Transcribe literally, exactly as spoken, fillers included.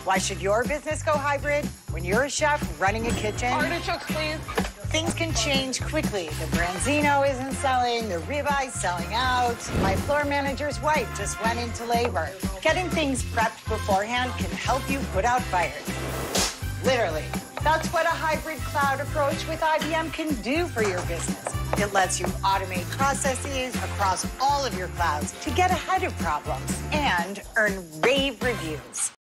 Why should your business go hybrid? When you're a chef running a kitchen, Artichokes, please. things can change quickly. The branzino isn't selling, the ribeye selling out. My floor manager's wife just went into labor. Getting things prepped beforehand can help you put out fires. Literally. That's what a hybrid cloud approach with I B M can do for your business. It lets you automate processes across all of your clouds to get ahead of problems and earn rave reviews.